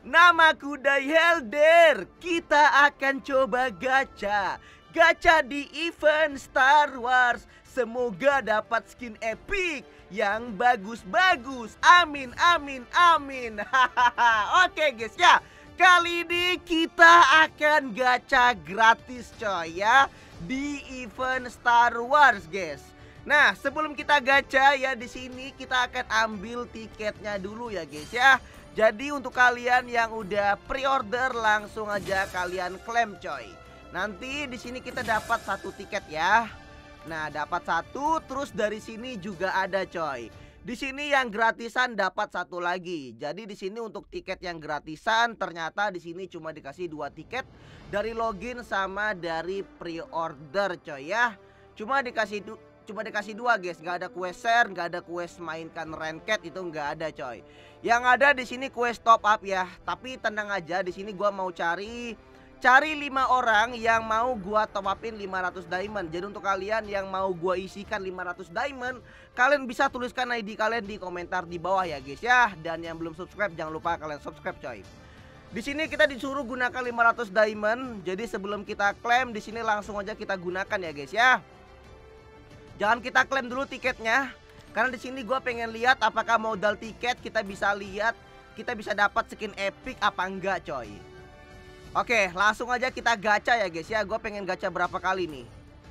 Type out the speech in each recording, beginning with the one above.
Namaku Dayhelder. Kita akan coba gacha. Gacha di event Star Wars. Semoga dapat skin epic yang bagus-bagus. Amin, amin, amin. Oke guys ya. Kali ini kita akan gacha gratis coy ya. Di event Star Wars guys. Nah, sebelum kita gacha ya, di sini kita akan ambil tiketnya dulu ya guys ya. Jadi untuk kalian yang udah pre-order langsung aja kalian klaim coy. Nanti di sini kita dapat satu tiket ya. Nah, dapat satu, terus dari sini juga ada coy. Di sini yang gratisan dapat satu lagi. Jadi di sini untuk tiket yang gratisan ternyata di sini cuma dikasih 2 tiket dari login sama dari pre-order coy ya. Cuma dikasih 2 guys, nggak ada quest share, nggak ada quest mainkan ranked, itu nggak ada coy. Yang ada di sini quest top up ya. Tapi tenang aja, di sini gua mau cari 5 orang yang mau gua top upin 500 diamond. Jadi untuk kalian yang mau gua isikan 500 diamond, kalian bisa tuliskan ID kalian di komentar di bawah ya guys ya. Dan yang belum subscribe jangan lupa kalian subscribe coy. Di sini kita disuruh gunakan 500 diamond. Jadi sebelum kita klaim di sini langsung aja kita gunakan ya guys ya. Jangan kita klaim dulu tiketnya, karena di sini gue pengen lihat apakah modal tiket kita bisa lihat kita bisa dapat skin epic apa enggak coy. Oke, langsung aja kita gacha ya guys ya. Gue pengen gacha berapa kali nih.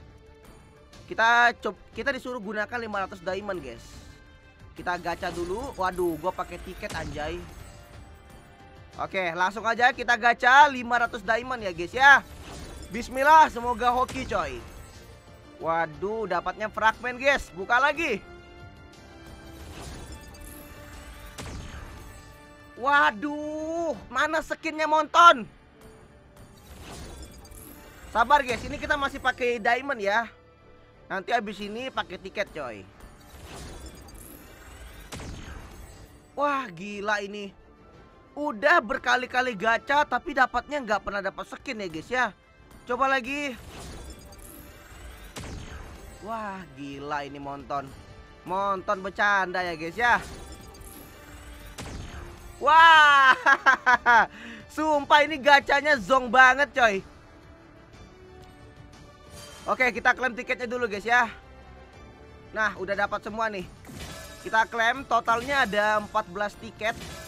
Kita disuruh gunakan 500 diamond guys. Kita gacha dulu. Waduh, gue pakai tiket anjay. Oke, langsung aja kita gacha 500 diamond ya guys ya. Bismillah, semoga hoki coy. Waduh, dapatnya fragmen guys. Buka lagi. Waduh, mana skinnya Monton? Sabar guys, ini kita masih pakai diamond ya. Nanti habis ini pakai tiket coy. Wah, gila ini. Udah berkali-kali gacha tapi dapatnya nggak pernah dapat skin ya guys ya. Coba lagi. Wah, gila ini Monton. Monton bercanda ya guys ya. Wah, sumpah ini gacanya zong banget coy. Oke, kita klaim tiketnya dulu guys ya. Nah, udah dapat semua nih. Kita klaim, totalnya ada 14 tiket.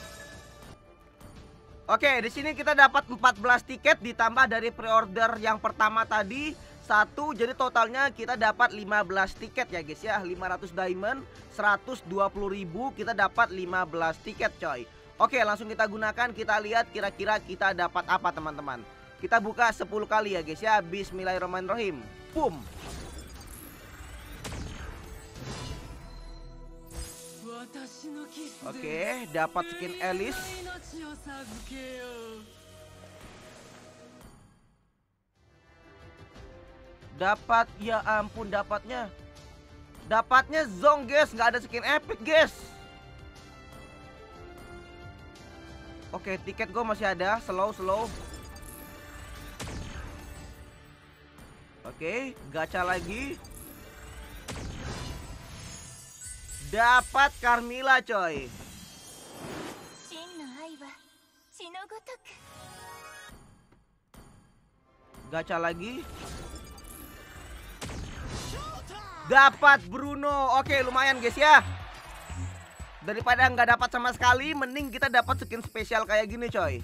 Oke, di sini kita dapat 14 tiket ditambah dari pre-order yang pertama tadi 1, jadi totalnya kita dapat 15 tiket ya guys ya. 500 diamond, 120.000, kita dapat 15 tiket coy. Oke, langsung kita gunakan, kita lihat kira-kira kita dapat apa teman-teman. Kita buka 10 kali ya guys ya. Bismillahirrahmanirrahim. Boom. Oke, dapat skin Alice. Dapat, ya ampun dapatnya. Dapatnya zong guys, nggak ada skin epic guys. Oke, tiket gue masih ada, slow. Oke, gacha lagi. Dapat Carmilla coy. Gacha lagi. Dapat Bruno. Oke, lumayan guys ya. Daripada nggak dapat sama sekali, mending kita dapat skin spesial kayak gini coy.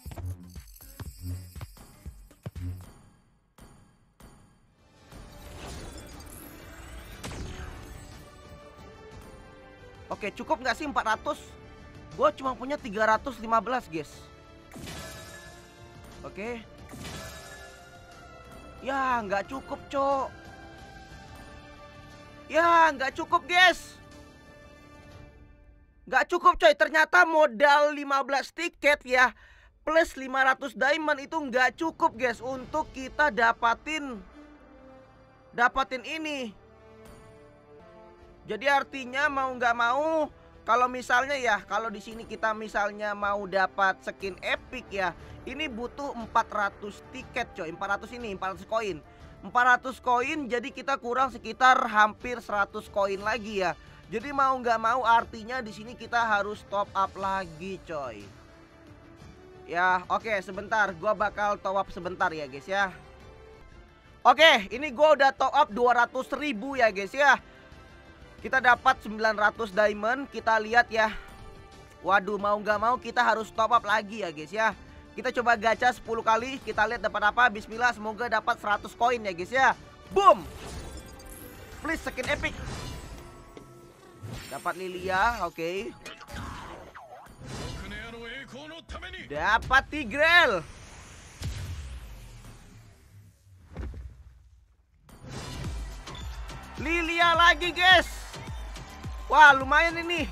Oke, cukup nggak sih 400? Gue cuma punya 315 guys. Oke. Ya, nggak cukup cok. Ya, nggak cukup guys. Nggak cukup coy, ternyata modal 15 tiket ya plus 500 diamond itu nggak cukup guys untuk kita dapatin ini. Jadi artinya mau nggak mau, kalau misalnya ya, kalau di sini kita misalnya mau dapat skin epic ya, ini butuh 400 tiket coy. 400 ini, 400 koin. 400 koin, jadi kita kurang sekitar hampir 100 koin lagi ya. Jadi mau nggak mau artinya di sini kita harus top up lagi coy. Ya, oke, sebentar. Gua bakal top up sebentar ya, guys ya. Oke, ini gua udah top up 200.000 ya, guys ya. Kita dapat 900 diamond. Kita lihat ya. Waduh, mau nggak mau kita harus top up lagi ya, guys ya. Kita coba gacha 10 kali. Kita lihat dapat apa. Bismillah, semoga dapat 100 koin ya, guys ya. Boom. Please skin epic. Dapat Lilia, oke. Dapat Tigreal. Lilia lagi, guys. Wah, lumayan ini.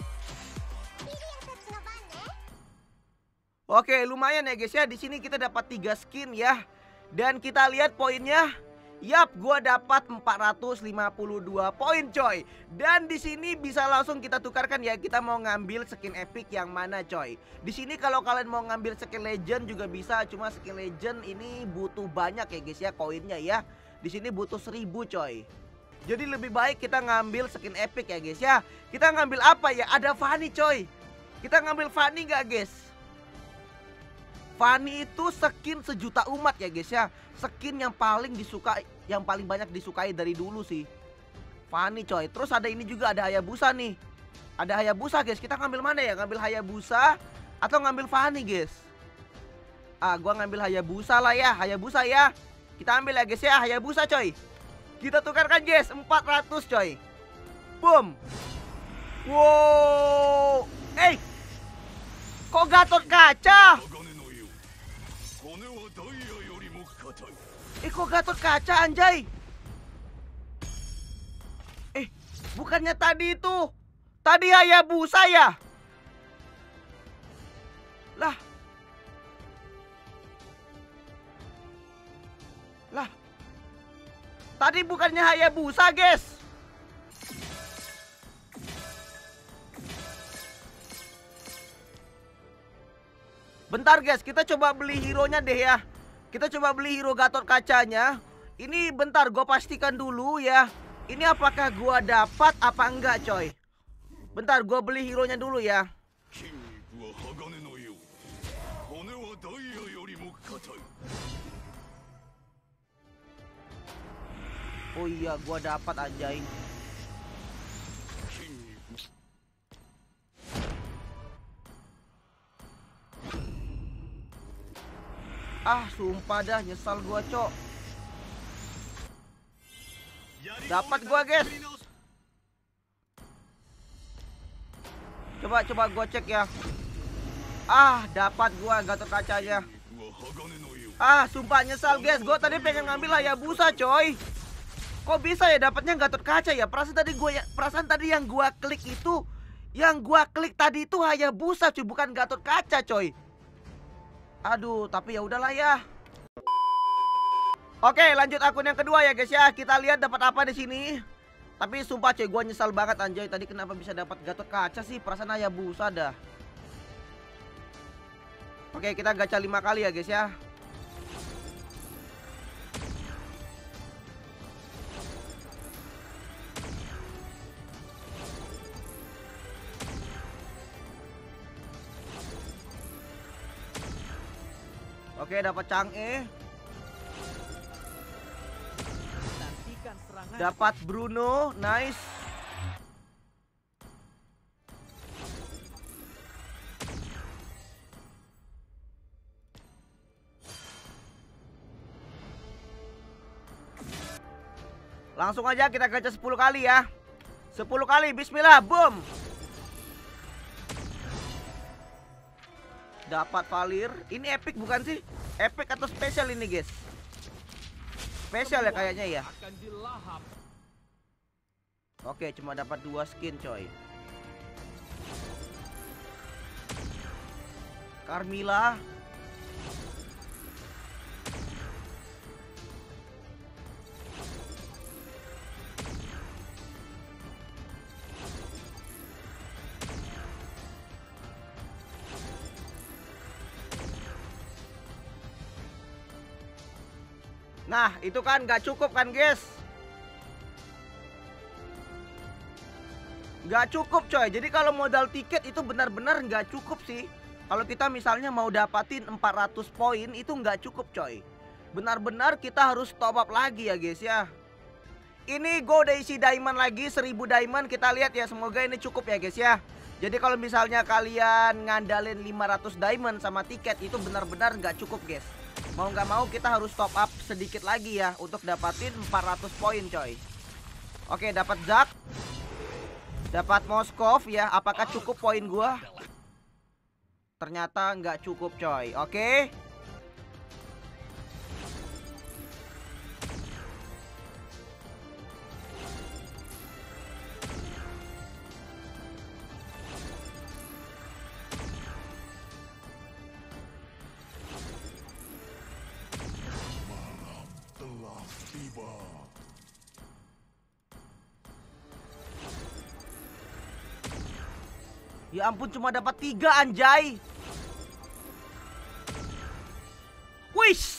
Oke, lumayan ya, guys ya. Di sini kita dapat 3 skin ya. Dan kita lihat poinnya. Yap, gua dapat 452 poin, coy. Dan di sini bisa langsung kita tukarkan ya. Kita mau ngambil skin epic yang mana, coy. Di sini kalau kalian mau ngambil skin legend juga bisa. Cuma skin legend ini butuh banyak ya, guys ya, koinnya ya. Di sini butuh 1000, coy. Jadi lebih baik kita ngambil skin epic ya, guys ya. Kita ngambil apa ya? Ada Fanny, coy. Kita ngambil Fanny nggak, guys? Fanny itu skin sejuta umat ya, guys ya. Skin yang paling disukai, yang paling banyak disukai dari dulu sih. Fanny, coy. Terus ada ini juga, ada Hayabusa nih. Ada Hayabusa, guys. Kita ngambil mana ya? Ngambil Hayabusa atau ngambil Fanny, guys? Ah, gua ngambil Hayabusa lah ya. Hayabusa ya. Kita ambil ya, guys ya. Hayabusa, coy. Kita tukarkan, guys. 400, coy. Boom. Wow. Kok Gatot Kaca? Kok Gatot Kaca, anjay? Bukannya tadi itu. Tadi Hayabusa ya? Lah. Tadi bukannya Hayabusa, guys. Bentar, guys, kita coba beli hero-nya deh ya. Kita coba beli hero Gatot Kacanya. Ini bentar, gue pastikan dulu ya. Ini apakah gue dapat apa enggak, coy. Bentar, gue beli hero-nya dulu ya. Oh iya, gue dapat, anjay. Ah, sumpah dah, nyesal gua, cok. Dapat gua, guys. Coba gua cek ya. Ah, dapat gua Gatot Kacanya. Ah, sumpah nyesal, guys. Gua tadi pengen ngambil Hayabusa, coy. Kok bisa ya dapatnya Gatot Kaca ya? Perasaan tadi yang gua klik itu, tadi itu Hayabusa, cuy, bukan Gatot Kaca, coy. Aduh, tapi ya udahlah ya. Oke, lanjut akun yang kedua ya, guys ya. Kita lihat dapat apa di sini. Tapi sumpah, coy, gua nyesal banget, anjay. Tadi kenapa bisa dapat Gatot Kaca sih? Perasaan Hayabusa dah. Oke, kita gacha 5 kali ya, guys ya. Oke, dapat Chang'e. Dapat Bruno, nice. Langsung aja kita gacha 10 kali ya. 10 kali, bismillah, boom. Dapat Valir. Ini epic bukan sih? Epic atau spesial ini, guys? Spesial ya kayaknya ya. Oke, cuma dapat 2 skin, coy. Carmilla. Nah, itu kan nggak cukup kan, guys? Nggak cukup, coy. Jadi kalau modal tiket itu benar-benar nggak cukup sih. Kalau kita misalnya mau dapatin 400 poin itu nggak cukup coy. Benar-benar kita harus top up lagi ya guys ya. Ini gue udah isi diamond lagi 1000 diamond. Kita lihat ya, semoga ini cukup ya guys ya. Jadi kalau misalnya kalian ngandalin 500 diamond sama tiket itu benar-benar nggak cukup guys. Mau nggak mau kita harus top up sedikit lagi ya untuk dapatin 400 poin coy. Oke, dapat Zack, dapat Moskov ya. Apakah cukup poin gua? Ternyata nggak cukup coy. Oke. Ya ampun, cuma dapat 3 anjay. Wish.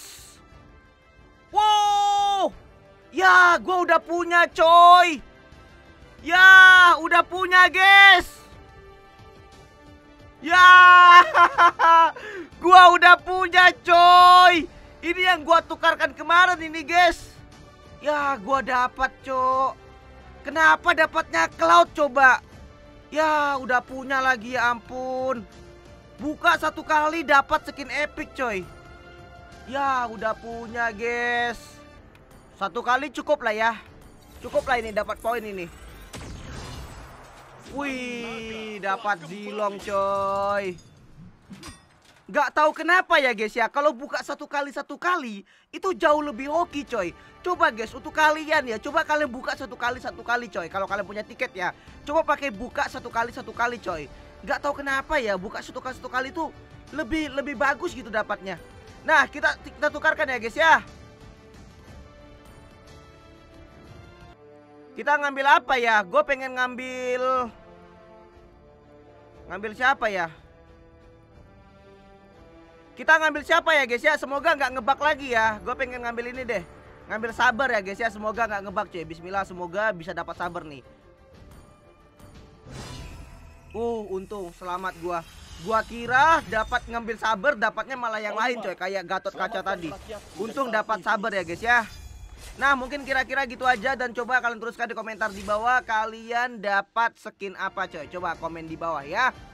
Wow. Ya, gua udah punya coy. Ya, udah punya guys. Ya. Gua udah punya coy. Ini yang gua tukarkan kemarin ini guys. Ya, gua dapat cok. Kenapa dapatnya Cloud coba? Ya, udah punya lagi, ya ampun. Buka satu kali dapat skin epic coy. Ya, udah punya guys. Satu kali cukup lah ya. Cukup lah ini dapat poin ini. Wih, dapat Zilong coy. Gak tahu kenapa ya guys ya. Kalau buka satu kali itu jauh lebih hoki coy. Coba guys, untuk kalian ya, coba kalian buka satu kali coy. Kalau kalian punya tiket ya, coba pakai buka satu kali coy. Gak tahu kenapa ya, buka satu kali itu lebih bagus gitu dapatnya. Nah, kita tukarkan ya guys ya. Kita ngambil apa ya? Gue pengen ngambil siapa ya? Kita ngambil siapa ya guys ya? Semoga nggak ngebug lagi ya. Gue pengen ngambil ini deh. Ngambil sabar ya guys ya. Semoga nggak ngebug cuy. Bismillah, semoga bisa dapat sabar nih. Untung selamat gua. Gua kira dapat ngambil sabar, dapatnya malah yang lain coy, kayak Gatot Kaca tadi. Untung dapat sabar ya guys ya. Nah, mungkin kira-kira gitu aja, dan coba kalian tuliskan di komentar di bawah kalian dapat skin apa coy. Coba komen di bawah ya.